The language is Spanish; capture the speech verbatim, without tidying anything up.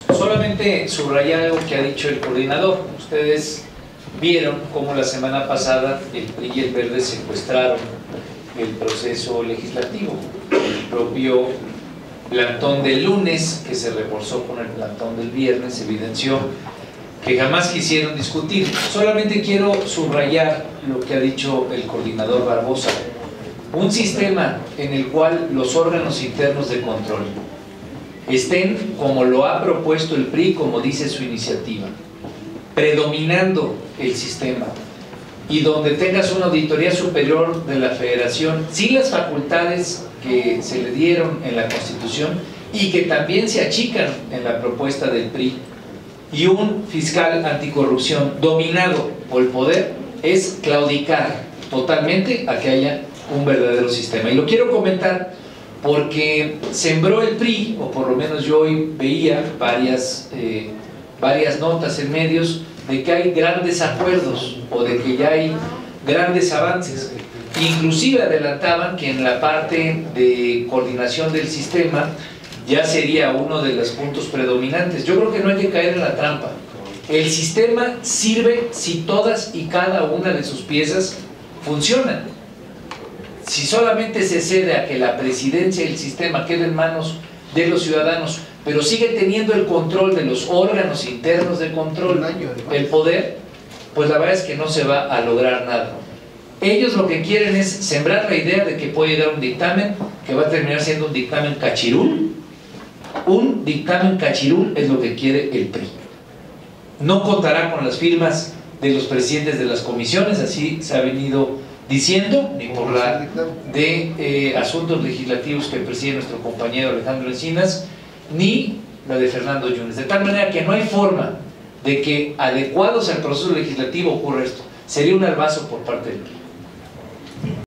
Solamente subrayar algo que ha dicho el coordinador. Ustedes vieron cómo la semana pasada el P R I y el Verde secuestraron el proceso legislativo. El propio plantón del lunes, que se reforzó con el plantón del viernes, evidenció que jamás quisieron discutir. Solamente quiero subrayar lo que ha dicho el coordinador Barbosa. Un sistema en el cual los órganos internos de control estén, como lo ha propuesto el P R I, como dice su iniciativa, predominando el sistema, y donde tengas una auditoría superior de la Federación sin las facultades que se le dieron en la Constitución y que también se achican en la propuesta del P R I, y un fiscal anticorrupción dominado por el poder, es claudicar totalmente a que haya un verdadero sistema. Y lo quiero comentar porque sembró el P R I, o por lo menos yo hoy veía varias, eh, varias notas en medios de que hay grandes acuerdos o de que ya hay grandes avances. Inclusive adelantaban que en la parte de coordinación del sistema ya sería uno de los puntos predominantes. Yo creo que no hay que caer en la trampa. El sistema sirve si todas y cada una de sus piezas funcionan. Si solamente se cede a que la presidencia del sistema quede en manos de los ciudadanos, pero sigue teniendo el control de los órganos internos de control, el poder, pues la verdad es que no se va a lograr nada. Ellos lo que quieren es sembrar la idea de que puede dar un dictamen que va a terminar siendo un dictamen cachirul. Un dictamen cachirul es lo que quiere el P R I. No contará con las firmas de los presidentes de las comisiones, así se ha venido diciendo, ni por la de eh, asuntos legislativos que preside nuestro compañero Alejandro Encinas, ni la de Fernando Yunes, de tal manera que no hay forma de que adecuados al proceso legislativo ocurra esto. Sería un albazo por parte del P R I.